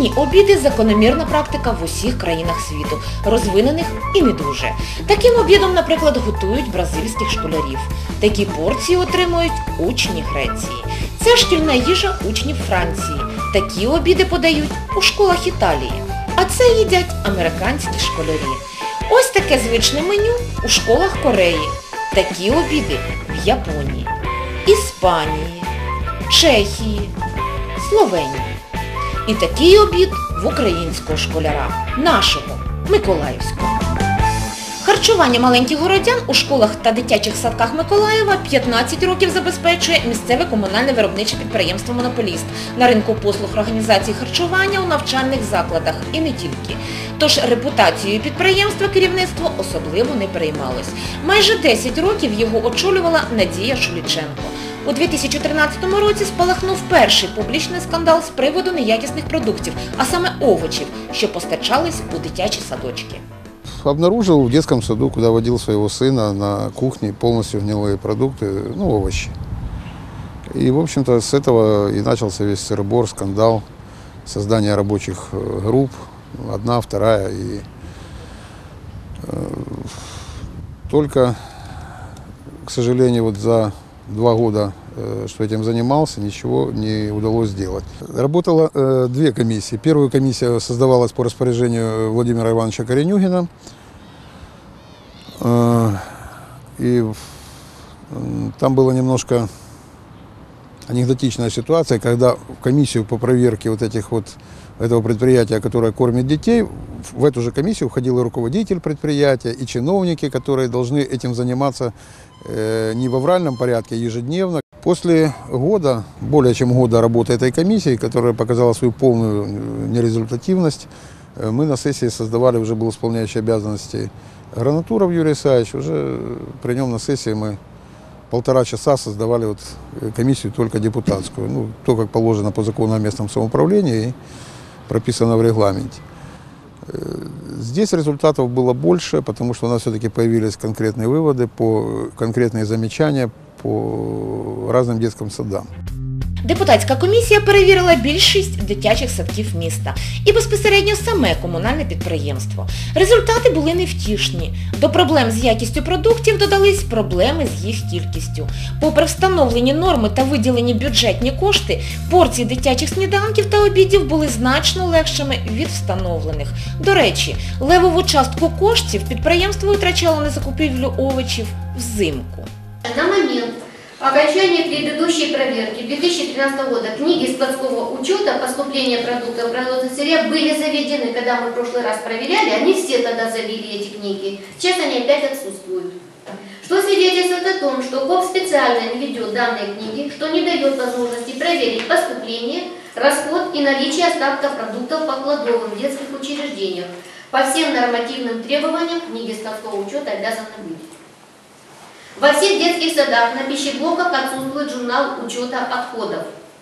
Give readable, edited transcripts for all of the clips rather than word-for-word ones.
Шкільні обіди – закономірна практика в усіх країнах світу, розвинених і не дуже. Таким обідом, наприклад, готують бразильських школярів. Такі порції отримують учні Греції. Це шкільна їжа учнів Франції. Такі обіди подають у школах Італії. А це їдять американські школярі. Ось таке звичне меню у школах Кореї. Такі обіди в Японії, Іспанії, Чехії, Словенії. І такий обід в українського школяра, нашого, миколаївського. Харчування маленьких городян у школах та дитячих садках Миколаєва 15 років забезпечує місцеве комунальне виробниче підприємство «Монополіст» на ринку послуг організації харчування у навчальних закладах і не тільки. Тож репутацією підприємства керівництво особливо не переймалось. Майже 10 років його очолювала Надія Шуліченко. У 2013 році спалахнув перший публічний скандал з приводу неякісних продуктів, а саме овочів, що постачались у дитячі садочки. Обнаружил в детском саду, куда водил своего сына, на кухне полностью гнилые продукты, овощи. И, в общем-то, с этого и начался весь сыр-бор, скандал, создание рабочих групп, одна, вторая. И только, к сожалению, вот за 2 года, что этим занимался, ничего не удалось сделать. Работало 2 комиссии. Первая комиссия создавалась по распоряжению Владимира Ивановича Коренюгина. И там была немножко анекдотичная ситуация, когда в комиссию по проверке этого предприятия, которое кормит детей, в эту же комиссию входил и руководитель предприятия, и чиновники, которые должны этим заниматься не в авральном порядке, а ежедневно. После года, более чем года работы этой комиссии, которая показала свою полную нерезультативность, мы на сессии создавали, уже был исполняющий обязанности Гранатуров Юрий Исаевич, уже при нем на сессии мы 1,5 часа создавали комиссию только депутатскую, то, как положено по закону о местном самоуправлении и прописано в регламенте. Здесь результатов было больше, потому что у нас все-таки появились конкретные выводы, конкретные замечания по разным детским садам. Депутатська комісія перевірила більшість дитячих садків міста і безпосередньо саме комунальне підприємство. Результати були невтішні. До проблем з якістю продуктів додались проблеми з їх кількістю. Попри встановлені норми та виділені бюджетні кошти, порції дитячих сніданків та обідів були значно легшими від встановлених. До речі, левову частку коштів підприємство витрачало на закупівлю овочів взимку. На момент окончания предыдущей проверки 2013 года книги складского учета поступления продуктов продуктов сырья были заведены, когда мы в прошлый раз проверяли, они все тогда завели эти книги. Сейчас они опять отсутствуют. Что свидетельствует о том, что КОП специально не ведет данные книги, что не дает возможности проверить поступление, расход и наличие остатков продуктов по кладовым в детских учреждениях. По всем нормативным требованиям книги складского учета обязаны быть. Во всех детских садах на пищеблоках отсутствует журнал учета отходов.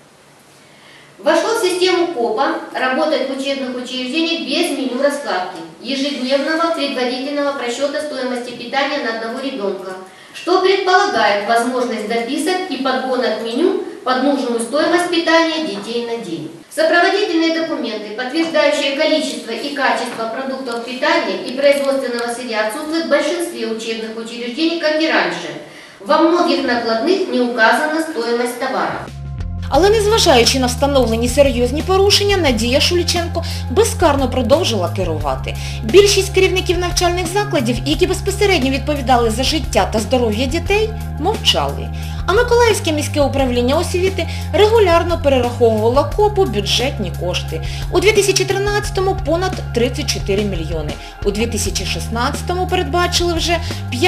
Вошло в систему КОПа работать в учебных учреждениях без меню раскладки, ежедневного предварительного просчета стоимости питания на одного ребенка, что предполагает возможность дописок и подгона к меню под нужную стоимость питания детей на день. Сопроводительные документы, подтверждающие количество и качество продуктов питания и производственного сырья, отсутствуют в большинстве учебных учреждений, как и раньше. Во многих накладных не указана стоимость товара. Але незважаючи на встановлені серйозні порушення, Надія Шуліченко безкарно продовжила керувати. Більшість керівників навчальних закладів, які безпосередньо відповідали за життя та здоров'я дітей, мовчали. А Миколаївське міське управління освіти регулярно перераховувало КОПу бюджетні кошти. У 2013-му понад 34 мільйони, у 2016-му передбачили вже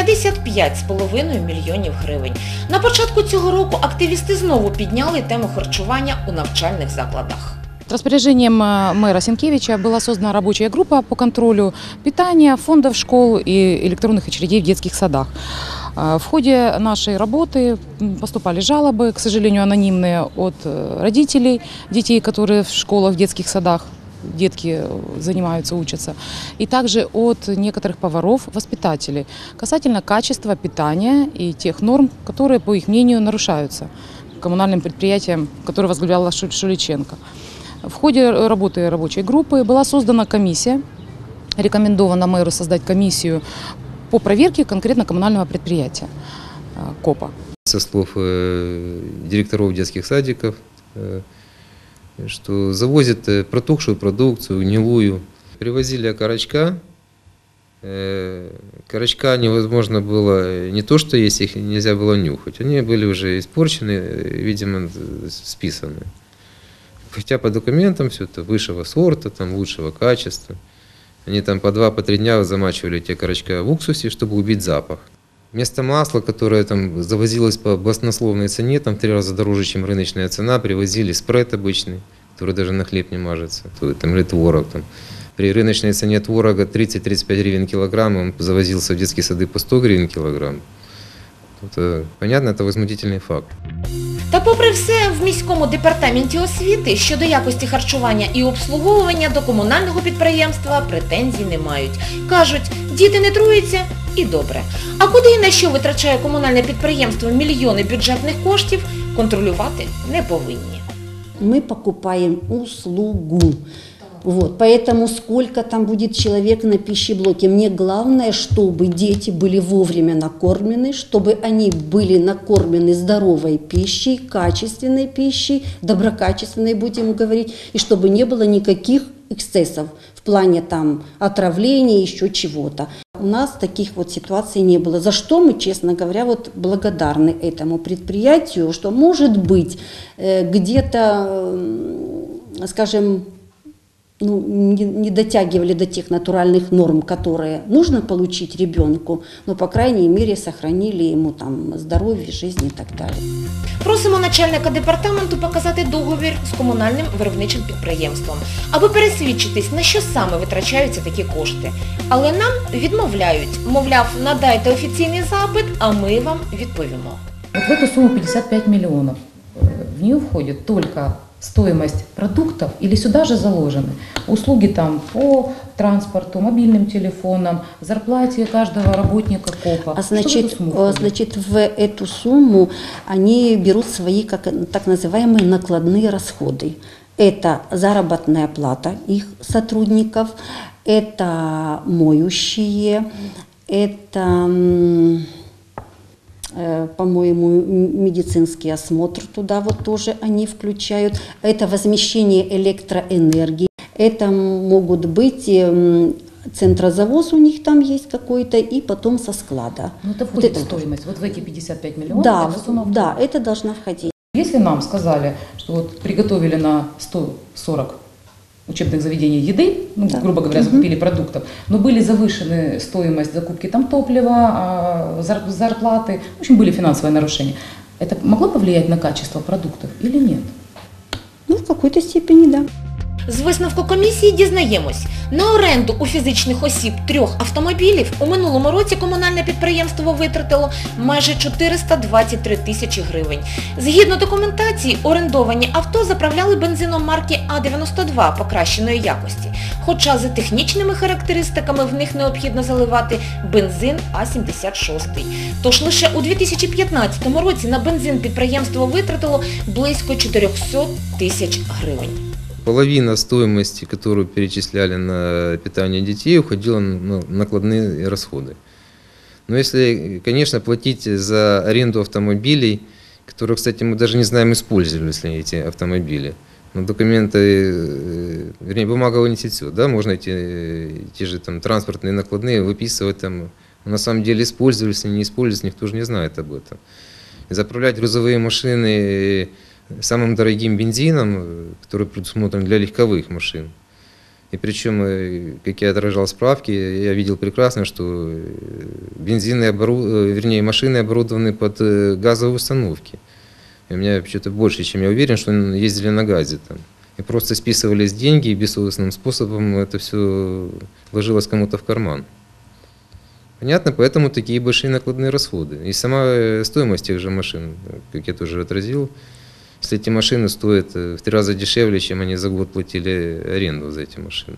55,5 мільйонів гривень. На початку цього року активісти знову підняли тему харчування у навчальних закладах. Распоряжением мэра Сенкевича была создана рабочая группа по контролю питания, фондов школ и электронных очередей в детских садах. В ходе нашей работы поступали жалобы, к сожалению, анонимные, от родителей детей, которые в школах, в детских садах, детки занимаются, учатся, и также от некоторых поваров, воспитателей, касательно качества питания и тех норм, которые, по их мнению, нарушаются коммунальным предприятием, которое возглавляла Шуличенко. В ходе работы рабочей группы была создана комиссия, рекомендовано мэру создать комиссию по проверке конкретно коммунального предприятия КОПа. Со слов директоров детских садиков, что завозят протухшую продукцию, гнилую. Привозили окорочка. Окорочка невозможно было, не то что есть, их нельзя было нюхать. Они были уже испорчены, видимо, списаны. Хотя по документам все это высшего сорта, там, лучшего качества. Они там по 2-3 дня замачивали эти окорочка в уксусе, чтобы убить запах. Вместо масла, которое там завозилось по баснословной цене, там в 3 раза дороже, чем рыночная цена, привозили спред обычный, который даже на хлеб не мажется, там, или творог. Там. При рыночной цене творога 30-35 гривен килограмм, он завозился в детские сады по 100 гривен килограмм. Это, понятно, это возмутительный факт. Та попри все, в міському департаменті освіти щодо якості харчування і обслуговування до комунального підприємства претензій не мають. Кажуть, діти не труються і добре. А куди і на що витрачає комунальне підприємство мільйони бюджетних коштів, контролювати не повинні. Мы покупаем услугу. Вот, поэтому сколько там будет человек на пищеблоке. Мне главное, чтобы дети были вовремя накормлены, чтобы они были накормлены здоровой пищей, качественной пищей, доброкачественной, будем говорить, и чтобы не было никаких эксцессов в плане там отравления, еще чего-то. У нас таких вот ситуаций не было, за что мы, честно говоря, вот благодарны этому предприятию, что, может быть, где-то, скажем, не дотягивали до тех натуральных норм, которые нужно получить ребенку, но, по крайней мере, сохранили ему там здоровье, жизнь и так далее. Просимо начальника департаменту показати договір з комунальним виробничим підприємством, аби пересвідчитись, на що саме витрачаються такі кошти. Але нам відмовляють. Мовляв, надайте офіційний запит, а ми вам відповімо. Вот в эту сумму 55 миллионов, в нее входит только стоимость продуктов или сюда же заложены услуги там по транспорту, мобильным телефонам, зарплате каждого работника КОПа. А значит, в эту сумму они берут свои так называемые накладные расходы. Это заработная плата их сотрудников, это моющие, это, по-моему, медицинский осмотр туда вот тоже они включают, это возмещение электроэнергии, это могут быть центрозавоз у них там есть какой-то, и потом со склада. Ну, это входит в стоимость, вот в эти 55 миллионов? Да, эта сумма да, это должна входить. Если нам сказали, что вот приготовили на 140 учебных заведений еды, ну, да, грубо говоря, закупили продуктов, но были завышены стоимость закупки там топлива, зарплаты, в общем, были финансовые нарушения. Это могло повлиять на качество продуктов или нет? Ну, в какой-то степени, да. З висновку комісії дізнаємось, на оренду у фізичних осіб 3 автомобілів у минулому році комунальне підприємство витратило майже 423 тисячі гривень. Згідно документації, орендовані авто заправляли бензином марки А92 покращеної якості, хоча за технічними характеристиками в них необхідно заливати бензин А76. Тож лише у 2015 році на бензин підприємство витратило близько 400 тисяч гривень. Половина стоимости, которую перечисляли на питание детей, уходила на накладные расходы. Но если, конечно, платить за аренду автомобилей, которые, кстати, мы даже не знаем, использовались ли эти автомобили. Но документы, вернее, бумага вынесет все, да, можно те же там транспортные накладные выписывать там. Но на самом деле использовались или не использовались, никто же не знает об этом. И заправлять грузовые машины самым дорогим бензином, который предусмотрен для легковых машин. И причем, как я отражал справки, я видел прекрасно, что машины оборудованы под газовые установки. И у меня что-то больше, чем я уверен, что они ездили на газе там. И просто списывались деньги, и бессовестным способом это все ложилось кому-то в карман. Понятно, поэтому такие большие накладные расходы. И сама стоимость тех же машин, как я тоже отразил, если эти машины стоят в 3 раза дешевле, чем они за год платили аренду за эти машины.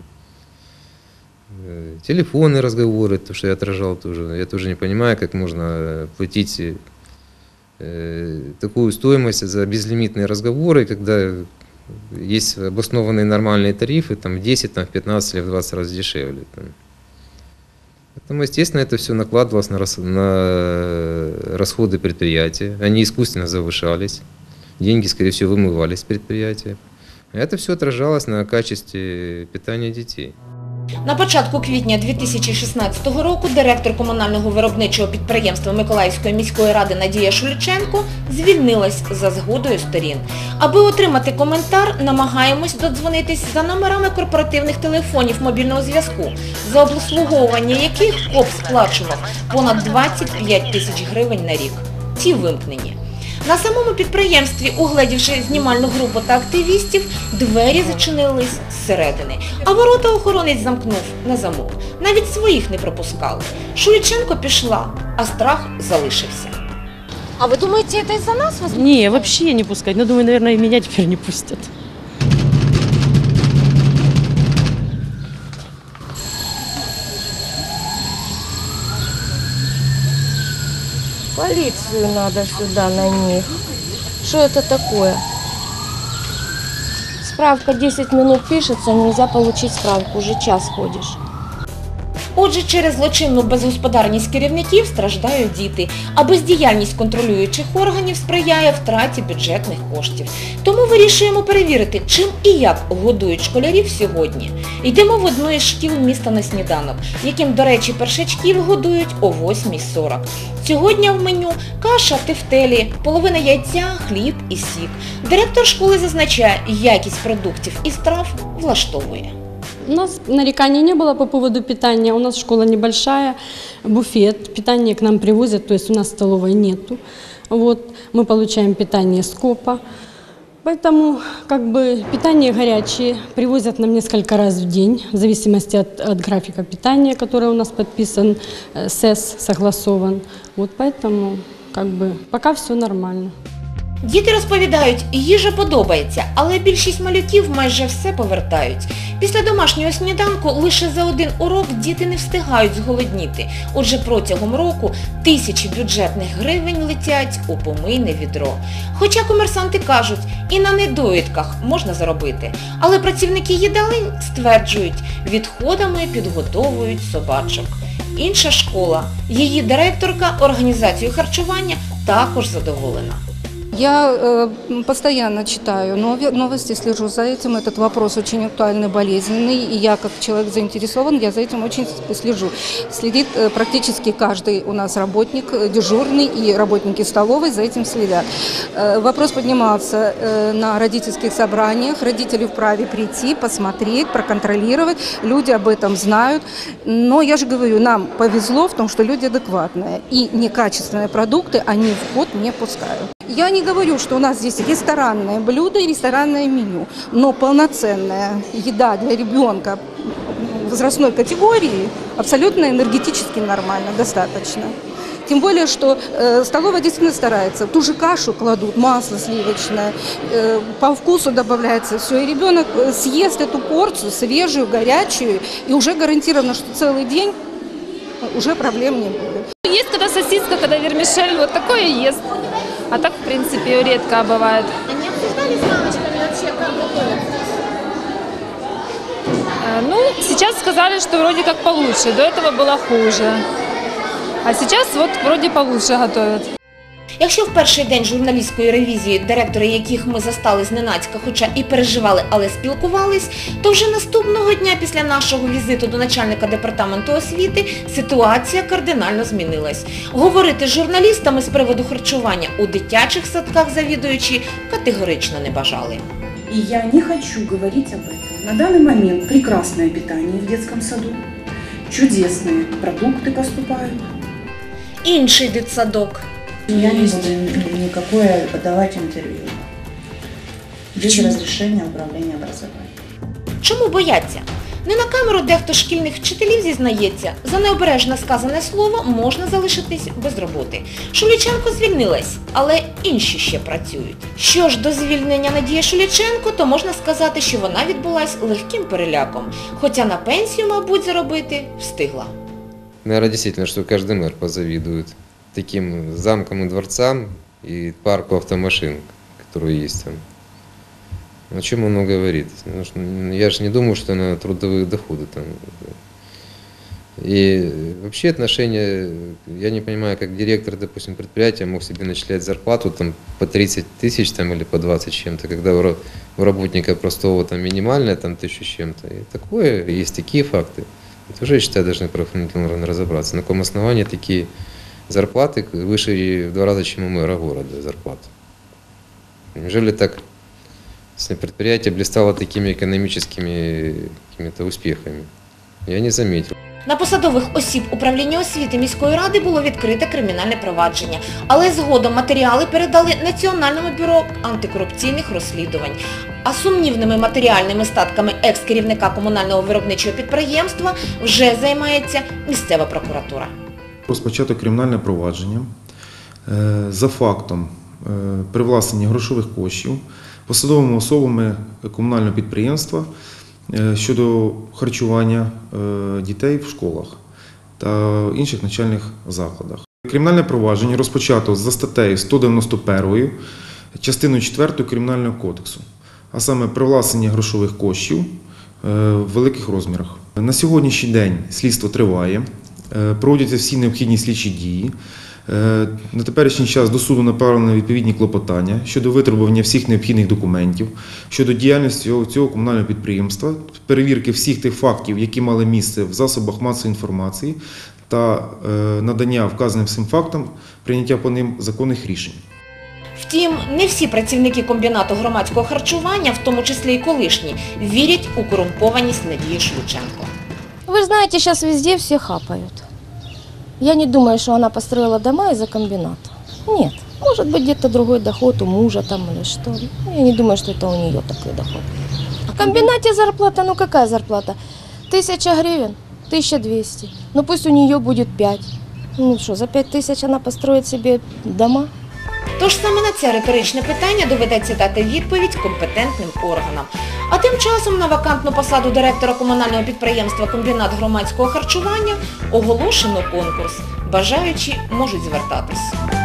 Телефонные разговоры, то, что я отражал тоже. Я тоже не понимаю, как можно платить такую стоимость за безлимитные разговоры, когда есть обоснованные нормальные тарифы, там, в 10, там, в 15 или в 20 раз дешевле. Там. Поэтому, естественно, это все накладывалось на расходы предприятия. Они искусственно завышались. Деньги, скорее всего, вымывались с предприятия. Это все отражалось на качестве питания детей. На початку квітня 2016 року директор комунального виробничого підприємства Миколаївської міської ради Надія Шуліченко звільнилась за згодою сторін. Аби отримати коментар, намагаємось додзвонитись за номерами корпоративних телефонів мобільного зв'язку, за обслуговування яких КОП сплачував понад 25 тисяч гривень на рік. Ті вимкнені. На самому підприємстві, угледівши знімальну групу та активістів, двері зачинились зсередини, а ворота охоронець замкнув на замок. Навіть своїх не пропускали. Шуліченко пішла, а страх залишився. А ви думаєте, це із-за нас? Не, вообще не пускать. Ну, думаю, наверное, и меня теперь не пустят. Полицию надо сюда на них. Что это такое? Справка 10 минут пишется, нельзя получить справку, уже час ходишь. Отже, через злочинну безгосподарність керівників страждають діти, а бездіяльність контролюючих органів сприяє втраті бюджетних коштів. Тому вирішуємо перевірити, чим і як годують школярів сьогодні. Йдемо в одну із шкіл міста на сніданок, яким, до речі, першачків годують о 8:40. Сьогодні в меню каша, тефтелі, половина яйця, хліб і сік. Директор школи зазначає, якість продуктів і страв влаштовує. У нас нареканий не было по поводу питания. У нас школа небольшая, буфет, питание к нам привозят, то есть у нас столовой нету. Вот, мы получаем питание с КОПа. Поэтому питание горячее привозят нам несколько раз в день, в зависимости от графика питания, который у нас подписан, СЭС согласован. Вот поэтому пока все нормально. Діти розповідають, їжа подобається, але більшість малюків майже все повертають. Після домашнього сніданку лише за один урок діти не встигають зголодніти. Отже, протягом року тисячі бюджетних гривень летять у помийне відро. Хоча комерсанти кажуть, і на недоїдках можна заробити. Але працівники їдалень стверджують, відходами підготовують собачок. Інша школа, її директорка організацією харчування також задоволена. Я постоянно читаю новости, слежу за этим. Этот вопрос очень актуальный, болезненный. И я, как человек заинтересован, я за этим очень слежу. Следит практически каждый у нас работник, дежурный и работники столовой за этим следят. Вопрос поднимался на родительских собраниях. Родители вправе прийти, посмотреть, проконтролировать. Люди об этом знают. Но я же говорю, нам повезло в том, что люди адекватные. И некачественные продукты они в ход не пускают. Я не говорю, что у нас здесь ресторанное блюдо и ресторанное меню, но полноценная еда для ребенка возрастной категории абсолютно энергетически нормально, достаточно. Тем более, что столовая действительно старается. Ту же кашу кладут, масло сливочное, по вкусу добавляется все. И ребенок съест эту порцию свежую, горячую, и уже гарантировано, что целый день уже проблем не будет. Есть когда сосиска, когда вермишель, вот такое ест. А так, в принципе, редко бывает. А не обсуждали с мамочками вообще, как готовят? Ну, сейчас сказали, что вроде как получше. До этого было хуже. А сейчас вот вроде получше готовят. Якщо в перший день журналістської ревізії, директори яких ми застали зненацька, хоча і переживали, але спілкувались, то вже наступного дня після нашого візиту до начальника департаменту освіти ситуація кардинально змінилась. Говорити з журналістами з приводу харчування у дитячих садках завідуючі категорично не бажали. И я не хочу говорить об этом. На данный момент прекрасное питание в детском саду, чудесные продукты поступают. Інший дитсадок. Я не буду никакое подавать интервью без разрешения управления образования. Чому бояться? Не на камеру дехто шкільних вчителів зізнається, за необережне сказане слово можна залишитись без роботи. Шуліченко звільнилась, але інші ще працюють. Що ж до звільнення Надії Шуліченко, то можна сказати, що вона відбулась легким переляком, хоча на пенсію, мабуть, заробити встигла. Наверное, действительно, что каждый мэр позавидует таким замкам и дворцам и парку автомашин, которые есть там. О чем оно говорит? Потому что я же не думаю, что на трудовые доходы там. И вообще отношения, я не понимаю, как директор, допустим, предприятия мог себе начислять зарплату там, по 30 тысяч там, или по 20 чем-то, когда у работника простого там, минимальная там, 1000 с чем-то. И такое, есть такие факты. Это уже, я считаю, должны правоохранительные органы разобраться. На каком основании такие зарплаты выше в 2 раза, чем у мэра города зарплаты. Неужели так, если предприятие блистало такими экономическими какими-то успехами? Я не заметил. На посадових осіб управління освіти міської ради було відкрите кримінальне провадження, але згодом матеріали передали Національному бюро антикорупційних розслідувань. А сумнівними матеріальними статками екс-керівника комунального виробничого підприємства вже займається місцева прокуратура. Розпочато кримінальне провадження за фактом привласнення грошових коштів посадовими особами комунального підприємства щодо харчування дітей в школах та інших навчальних закладах. Кримінальне провадження розпочато за статтею 191 частиною 4 Кримінального кодексу, а саме привласнення грошових коштів в великих розмірах. На сьогоднішній день слідство триває, проводяться всі необхідні слідчі дії. На теперішній час до суду направлено відповідні клопотання щодо витребування всіх необхідних документів, щодо діяльності цього комунального підприємства, перевірки всіх тих фактів, які мали місце в засобах масової інформації та надання вказаним всім фактам прийняття по ним законних рішень. Втім, не всі працівники комбінату громадського харчування, в тому числі і колишні, вірять у корумпованість Надії Шлюченко. Вы знаете, сейчас везде все хапают. Я не думаю, что она построила дома из-за комбината. Нет. Может быть, где-то другой доход у мужа там или что. Я не думаю, что это у нее такой доход. В комбинате зарплата, ну какая зарплата? 1000 гривен, 1200. Ну пусть у нее будет 5. Ну что, за 5000 она построит себе дома? Тож саме на це риторичне питання доведеться дати відповідь компетентним органам. А тим часом на вакантну посаду директора комунального підприємства «Комбінат громадського харчування» оголошено конкурс. Бажаючі можуть звертатись.